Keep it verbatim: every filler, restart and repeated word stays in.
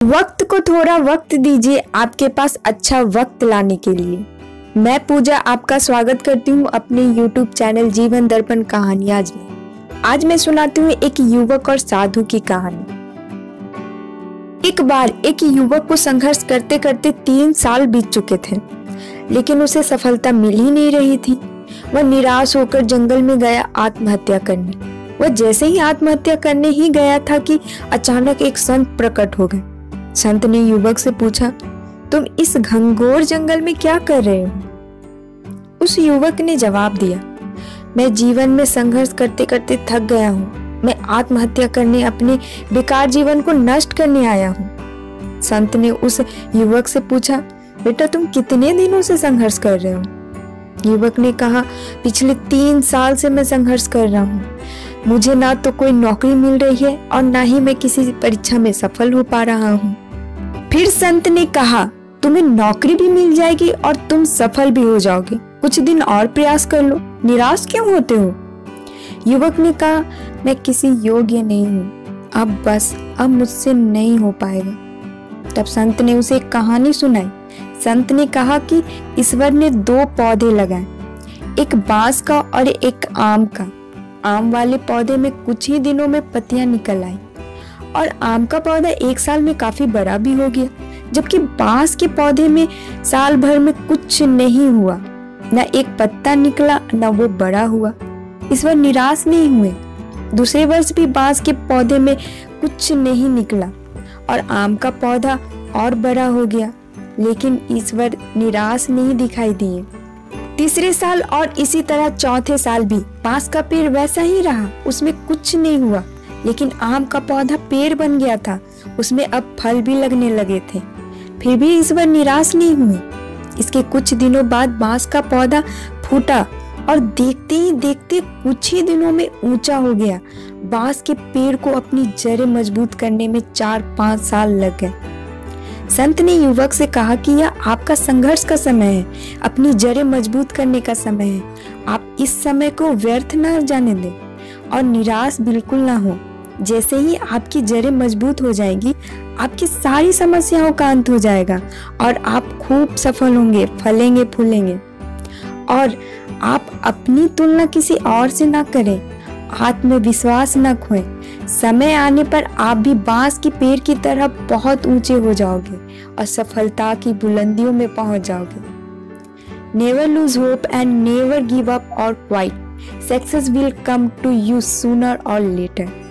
वक्त को थोड़ा वक्त दीजिए आपके पास अच्छा वक्त लाने के लिए। मैं पूजा आपका स्वागत करती हूँ अपने यूट्यूब चैनल जीवन दर्पण कहानियाज में। आज मैं सुनाती हूँ एक युवक और साधु की कहानी। एक बार एक युवक को संघर्ष करते करते तीन साल बीत चुके थे, लेकिन उसे सफलता मिल ही नहीं रही थी। वह निराश होकर जंगल में गया आत्महत्या करने। वह जैसे ही आत्महत्या करने ही गया था कि अचानक एक संत प्रकट हो गए। संत ने युवक से पूछा, तुम इस घंघोर जंगल में क्या कर रहे हो? उस युवक ने जवाब दिया, मैं जीवन में संघर्ष करते करते थक गया हूँ। मैं आत्महत्या करने, अपने बेकार जीवन को नष्ट करने आया हूँ। संत ने उस युवक से पूछा, बेटा तुम कितने दिनों से संघर्ष कर रहे हो? युवक ने कहा, पिछले तीन साल से मैं संघर्ष कर रहा हूँ। मुझे ना तो कोई नौकरी मिल रही है और ना ही मैं किसी परीक्षा में सफल हो पा रहा हूँ। फिर संत ने कहा, तुम्हें नौकरी भी मिल जाएगी और तुम सफल भी हो जाओगे। कुछ दिन और प्रयास कर लो, निराश क्यों होते हो? युवक ने कहा, मैं किसी योग्य नहीं हूँ, अब बस अब मुझसे नहीं हो पाएगा। तब संत ने उसे एक कहानी सुनाई। संत ने कहा कि ईश्वर ने दो पौधे लगाए, एक बांस का और एक आम का। आम वाले पौधे में कुछ ही दिनों में पत्तियां निकल आई और आम का पौधा एक साल में काफी बड़ा भी हो गया, जबकि बांस के पौधे में साल भर में कुछ नहीं हुआ, न एक पत्ता निकला न वो बड़ा हुआ। ईश्वर निराश नहीं हुए। दूसरे वर्ष भी बांस के पौधे में कुछ नहीं निकला और आम का पौधा और बड़ा हो गया, लेकिन ईश्वर निराश नहीं दिखाई दिए। तीसरे साल और इसी तरह चौथे साल भी बांस का पेड़ वैसा ही रहा, उसमें कुछ नहीं हुआ, लेकिन आम का पौधा पेड़ बन गया था, उसमें अब फल भी लगने लगे थे। फिर भी ईश्वर निराश नहीं हुए। इसके कुछ दिनों बाद बांस का पौधा फूटा और देखते ही देखते कुछ ही दिनों में ऊंचा हो गया। बांस के पेड़ को अपनी जड़ें मजबूत करने में चार पांच साल लग गए। संत ने युवक से कहा कि यह आपका संघर्ष का समय है, अपनी जड़ें मजबूत करने का समय है। आप इस समय को व्यर्थ न जाने दें और निराश बिल्कुल ना हो। जैसे ही आपकी जड़ें मजबूत हो जाएंगी, आपकी सारी समस्याओं का अंत हो जाएगा और आप खूब सफल होंगे, फलेंगे फूलेंगे। और आप अपनी तुलना किसी और से ना करें, आत्मविश्वास न खोएं। समय आने पर आप भी बांस के पेड़ की तरह बहुत ऊंचे हो जाओगे और सफलता की बुलंदियों में पहुंच जाओगे। Never lose hope and never give up और quit. Success will come to you sooner और लेटर।